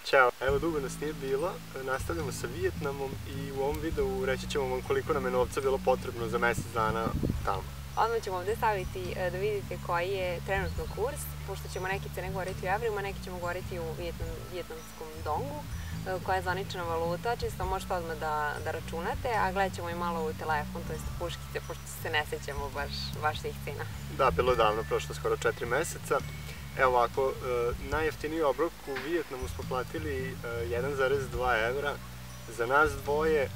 Ćao, evo dugo nas nije bilo, nastavljamo sa Vijetnamom i u ovom videu reći ćemo vam koliko nam je novca bilo potrebno za mjesec dana tamo. Odmah ćemo ovdje staviti da vidite koji je trenutno kurs, pošto ćemo neke cene govoriti u evrima, neke ćemo govoriti u vijetnamskom dongu, koja je zvanična valuta, čisto možete odmah da računate, a gledat ćemo i malo u telefon, to jest u puškice, pošto se ne sećamo baš tih cena. Da, bilo je davno, prošlo skoro 4 meseca. Evo ovako, najjeftiniji obrok u Vijetnamu smo platili 1,2 evra, za nas dvoje,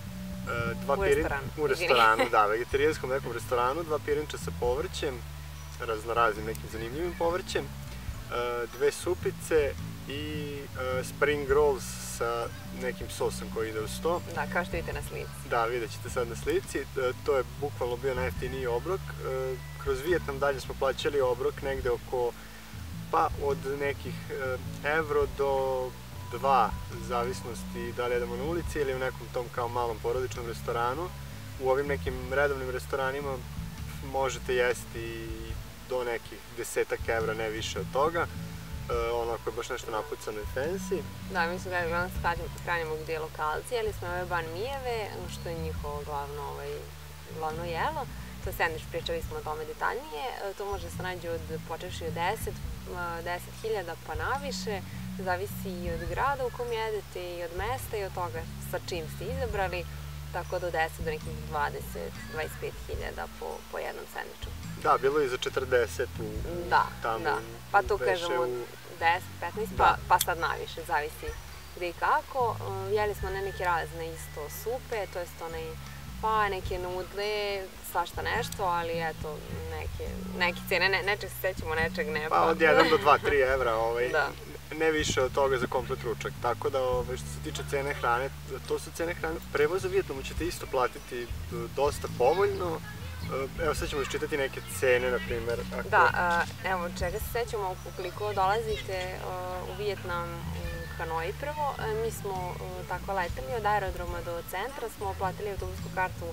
u restoranu, da, vegetarijanskom nekom restoranu, 2 pirinča sa povrćem, raznoraznim nekim zanimljivim povrćem, 2 supice i spring rolls sa nekim sosom koji ide uz to. Da, kao što vidite na slici. Da, vidjet ćete sad na slici. To je bukvalno bio najjeftiniji obrok. Kroz Vijetnam dalje smo plaćali obrok negde oko, pa od nekih evro do 2, zavisnosti da li jedemo na ulici ili u nekom tom kao malom porodičnom restoranu. U ovim nekim redovnim restoranima možete jesti do nekih 10 evra, ne više od toga. Ono ako je baš nešto napucano i fancy. Da, mi smo gledali hranimo gdje lokalci, jeli smo ove ban mijeve, što je njihovo glavno jelo. To je sandvič, pričali smo o tome detaljnije. To može se nađe počevši od 10.000 pa naviše. Zavisi i od grada u kom jedete i od mesta i od toga sa čim ste izabrali. Tako da od 10 do nekih 20-25.000 po jednom sandviču. Da, bilo je i za 40 tamo. Da, pa tu kažemo 10-15, pa sad naviše, zavisi gde i kako. Jeli smo neke razne isto supe, to jest pa neke nudle, svašta nešto, ali eto, neke cene, nečeg se sećamo, nečeg ne. Pa od 1 do 2-3 evra, ne više od toga za komplet ručak. Tako da što se tiče cene hrane, to su cene hrane. Prevoz u Vijetnamu ćete isto platiti dosta povoljno. Evo sad ćemo iščitati neke cene, na primjer. Da, evo čega se sećamo, ukoliko dolazite u Vijetnam, Hanoi prvo, mi smo tako leteli od aerodroma do centra, smo platili autobusku kartu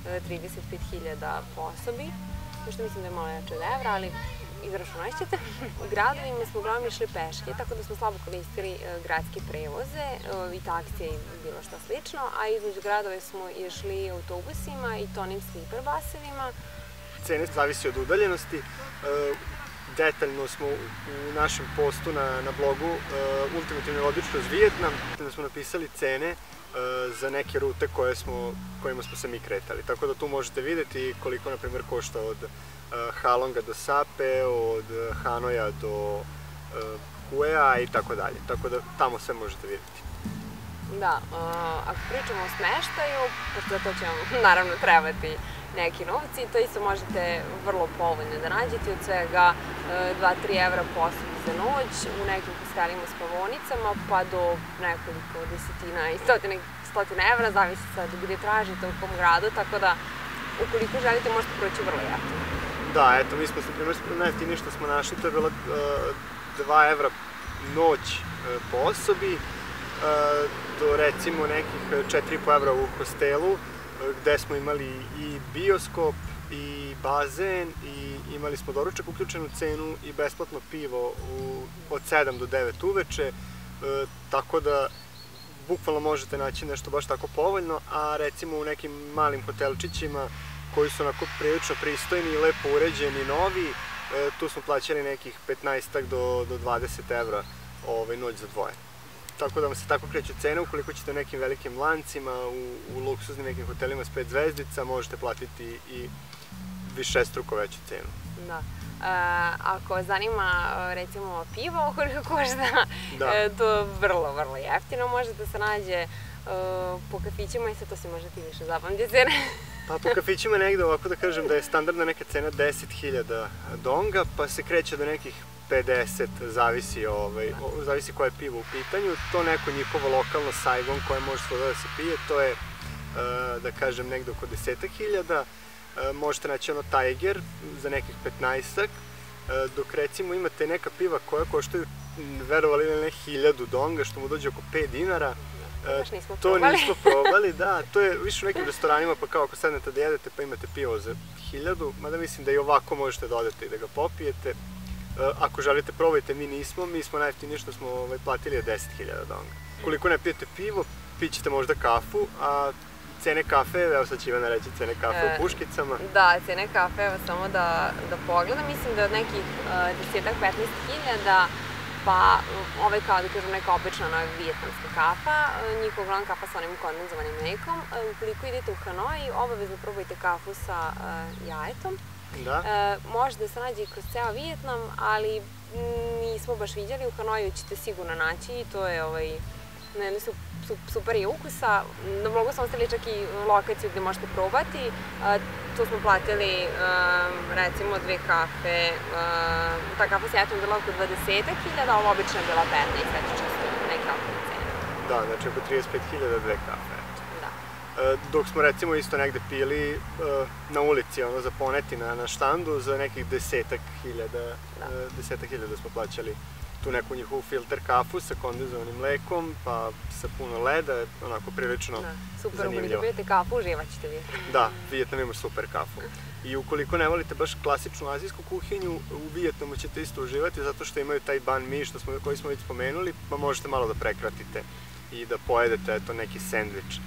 35.000 po osobi, što mislim da je malo jače od evra, ali izračunat ćete. U gradovima smo uglavnom išli peške, tako da smo slabo koristili gradske prevoze i taksije i bilo šta slično, a između gradove smo išli autobusima i to onim sleeper busevima. Cene zavisi od udaljenosti. Detaljno smo u našem postu na blogu Ultimativni vodič kroz Vijetnam, da smo napisali cene za neke rute kojima smo se mi kretali. Tako da tu možete vidjeti koliko, na primjer, košta od Halonga do Sape, od Hanoja do Huea i tako dalje. Tako da tamo sve možete vidjeti. Da, ako pričamo o smeštaju, pošto za to će vam naravno trebati neki novci, to isto možete vrlo povoljno da nađete, od svega 2-3 evra po osobi za noć, u nekim hostelima s pavonicama, pa do nekoliko desetina i stotina evra, zavisi sad gdje tražite, u kom gradu, tako da ukoliko želite možete proći vrlo jeftino. Da, eto, mi smo se primjer najjeftinije što smo našli, to je bilo 2 evra noć po osobi, do recimo nekih 4,5 evra u hostelu, gde smo imali i bioskop i bazen i imali smo doručak uključenu cenu i besplatno pivo od 7 do 9 uveče, tako da bukvalno možete naći nešto baš tako povoljno, a recimo u nekim malim hotelčićima koji su onako prilično pristojni i lepo uređeni, novi, tu smo plaćali nekih 15 do 20 evra noć za dvoje. Tako da vam se tako kreću cene, ukoliko ćete u nekim velikim lancima, u luksuznim nekim hotelima s 5 zvezdica, možete platiti i višestruko veću cenu. Da. Ako vas zanima, recimo, pivo, koliko košta, to je vrlo jeftino, možete se nađe po kafićima i sad to si možete i više zapamtiti cene. Pa po kafićima negde, ovako da kažem, da je standardna neka cena 10.000 donga, pa se kreće do nekih 50, zavisi koje je pivo u pitanju. To neko njihovo lokalno Saigon koje može svuda da se pije, to je, da kažem, negde oko 10.000. Možete naći ono Tiger za nekih 15-ak, dok recimo imate neka piva koja koštaju, verovali ili ne, 1000 donga, što mu dođe oko 5 dinara. To nismo probali, da, to je više u nekim restoranima, pa kao ako sednete da jedete pa imate pivo za 1000, mada mislim da i ovako možete da odete i da ga popijete. Ako želite probajte, mi nismo najjeftinije što smo platili je 10.000 donga. Ukoliko ne pijete pivo, pićete možda kafu, a cene kafe, evo sad će Ivana reći cene kafe u puškicama. Da, cene kafe, evo samo da pogledam, mislim da od nekih 10-15 hiljada, pa ovaj kao da kažem neka obična vijetnamska kafa, njihova uglavnom kafa sa onim kondenzovanim mlekom. Ukoliko idete u Hanoj, obavezno probajte kafu sa jajetom. Može da se nađe i kroz ceo Vijetnam, ali nismo baš vidjeli, u Hanoju ćete sigurno naći i to je super je ukusa. Na blogu smo ostavili čak i lokaciju gde možete probati. Tu smo platili recimo 2 kafe. Ta kafa sa jajetom je bila oko 20.000, a ova obična je bila 15, eto čisto neke okvirne cene. Da, znači oko 35.000 2 kafe. Dok smo recimo isto negde pili na ulici, za poneti na štandu, za nekih 10.000 smo plaćali tu neku njihovu filter kafu sa kondenzovanim mlekom, pa sa puno leda, onako prilično zanimljivo. Super, ukoliko pijete kafu, uživat ćete Vijetnam. Da, Vijetnam ima super kafu. I ukoliko ne volite baš klasičnu azijsku kuhinju, u Vijetnamu ćete isto uživati, zato što imaju taj banh mi koji smo već spomenuli, pa možete malo da prekratite i da pojedete neki sendvič.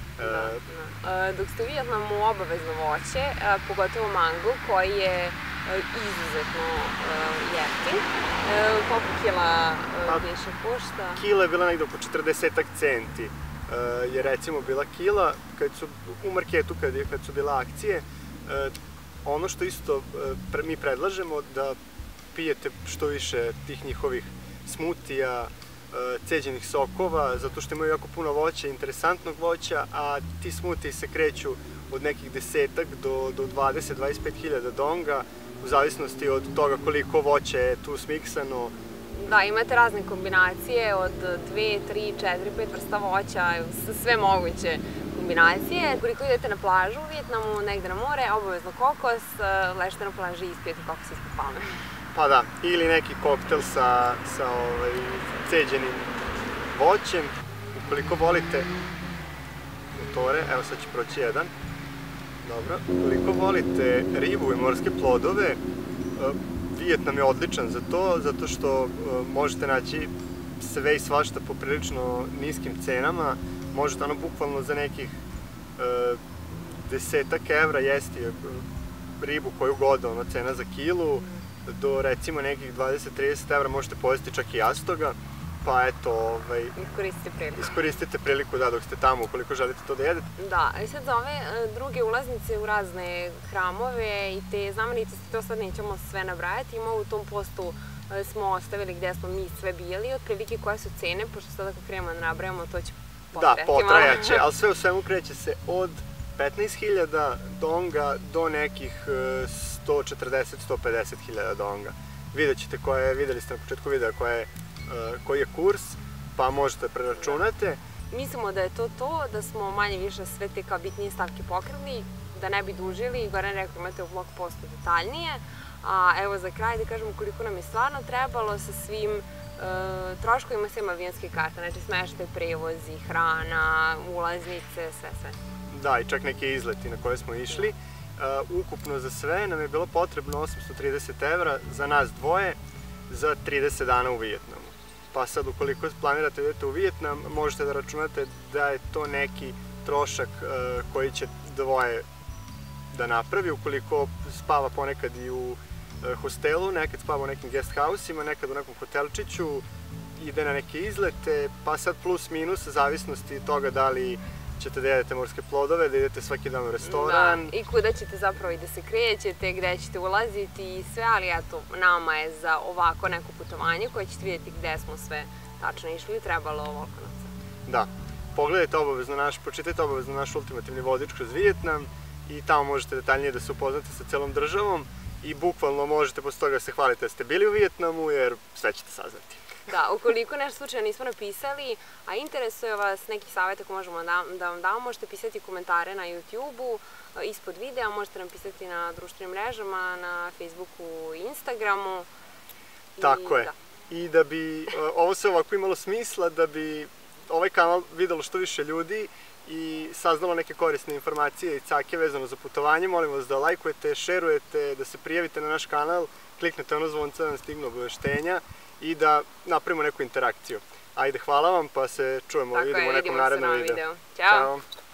Dok ste u Vijetnamu, obavezno voće, pogotovo mango, koji je izuzetno jeftin. Koliko kila više košta? Kila je bila negde oko 40 centi. Je recimo bila kila u marketu kad su bila akcije. Ono što isto mi predlažemo da pijete što više tih njihovih smutija, ceđenih sokova, zato što imaju jako puno voća, interesantnog voća, a ti smutiji se kreću od nekih 10 do 20-25 hiljada donga, u zavisnosti od toga koliko voća je tu smiksano. Da, imate razne kombinacije od 2, 3, 4, 5 vrsta voća, sve moguće kombinacije. Ukoliko idete na plažu u Vijetnamu, negde na more, obavezno kokos, ležite na plaži i ispijete kokos ispod palme. Pa da, ili neki koktel sa ceđenim voćem. Ukoliko volite motore, evo sad će proći jedan. Dobro, ukoliko volite ribu i morske plodove, Vijetnam je odličan za to, zato što možete naći sve i svašta po prilično niskim cenama. Možete bukvalno za nekih 10 evra jesti ribu koju god, cena za kilu, do recimo nekih 20-30 evra možete pojesti čak i jastoga, pa eto, iskoristite priliku dok ste tamo, ukoliko želite to da jedete. Da, i sad za ove druge ulaznice u razne hramove i te znamenitosti, to sad nećemo sve nabrajati, ima u tom postu smo ostavili gde smo mi sve bili, otprilike koje su cene, pošto sad ako krenemo da nabrajamo, to će potrajati malo. Da, potrajaće, ali sve u svemu kreće se od 15.000 donga do nekih 140-150.000 donga. Vidjet ćete videli ste na početku videa koji je kurs, pa možete preračunate. Mislimo da je to, da smo manje više sve te kao bitnije stavke pokrili, da ne bi dužili, Goran rekao imate u blog postu detaljnije, a evo za kraj da kažemo koliko nam je stvarno trebalo sa svim troškovima, svim avionske karte, znači smeštaj, prevozi, hrana, ulaznice, sve. Da, i čak neke izleti na koje smo išli. Ukupno za sve nam je bilo potrebno 830 evra za nas dvoje za 30 dana u Vijetnamu. Pa sad, ukoliko planirate da idete u Vijetnam, možete da računate da je to neki trošak koji će dvoje da napravi. Ukoliko spava ponekad i u hostelu, nekad spava u nekim guest house-ima, nekad u nekom hotelčiću, ide na neke izlete, pa sad plus minus, zavisnosti toga da li ćete da jedete morske plodove, da idete svaki dan u restoran. Da, i kuda ćete zapravo i da se krećete, gde ćete ulaziti i sve, ali eto, nama je za ovako neko putovanje koje ćete vidjeti gde smo sve tačno išli, trebalo ovoliko novca. Da, pročitajte obavezno naš ultimativni vodič kroz Vijetnam i tamo možete detaljnije da se upoznate sa celom državom i bukvalno možete posle toga se hvalite da ste bili u Vijetnamu jer sve ćete saznati. Da, ukoliko nešto slučajno nismo napisali, a interesuje vas neki savjet ako možemo da vam damo, možete pisati komentare na YouTube-u, ispod videa, možete nam pisati na društvenim mrežama, na Facebooku i Instagramu. Tako je. I da bi ovo sve ovako imalo smisla, da bi ovaj kanal videlo što više ljudi i saznalo neke korisne informacije i cake vezano za putovanje, molim vas da lajkujete, šerujete, da se prijavite na naš kanal, kliknete ono zvonce da vam stignu obaveštenja i da napravimo neku interakciju. Ajde, hvala vam, pa se čujemo i vidimo u nekom narednom videu. Ćao!